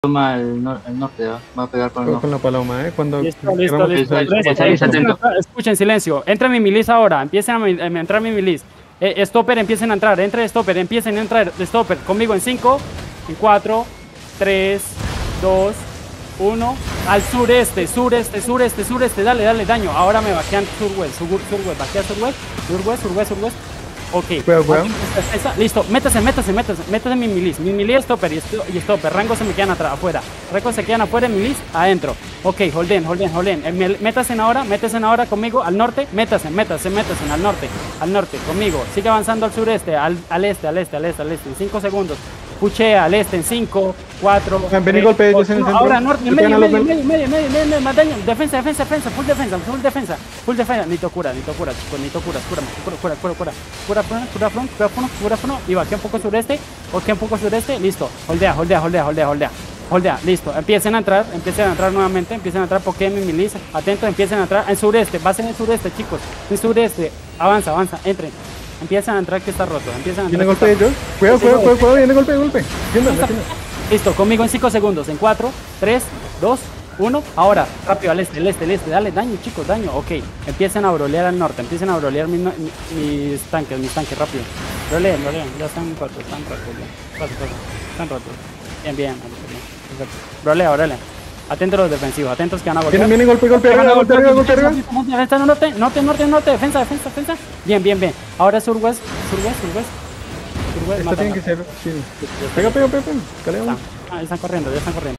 Toma el norte, va a pegar con el norte. Con la paloma, cuando Listo. Escuchen, silencio. Entra mi milicia ahora. Empiecen a entrar mi milicia. Stopper, empiecen a entrar. Entre Stopper, empiecen a entrar. Stopper, conmigo en 5, en 4, 3, 2, 1. Al sureste. Dale, daño. Ahora me vaquean surwest. Vaquea surwest. Ok. Cuidado. Listo, métase mi milicia. Mi milicia, Stopper y Stopper. Rangos se me quedan afuera. Rangos se quedan afuera, milicia adentro. Ok, holden. Métase ahora conmigo al norte. Métase al norte, conmigo. Sigue avanzando al sureste, al este. En 5 segundos. Puchea al este en 5, 4. Ven y golpea ellos en el centro. Ahora norte, medio, más daño. Defensa, full defensa. Necesito cura, chicos, cura. Y va, que un poco sureste, listo. Holdea, listo. Empiecen a entrar nuevamente, Pokémon mi milicia. Atento, empiecen a entrar en sureste, base en el sureste, chicos. En sureste, avanza, entren. Empiezan a entrar que está roto. ¿Viene golpe ellos? Cuidado, viene golpe. Listo, conmigo en 5 segundos. En 4, 3, 2, 1. Ahora, rápido, al este. Dale, daño, chicos, daño. Ok, empiecen a brolear al norte. Empiecen a brolear mis tanques, rápido. Broleen, ya están rotos. Están rotos. Bien. Perfecto. Brolea. Atentos los defensivos, atentos que van a golpear. Viene golpe arriba. Norte, defensa. Bien. Ahora surwest. Esto tiene que ser. Sí. Pega. Están corriendo.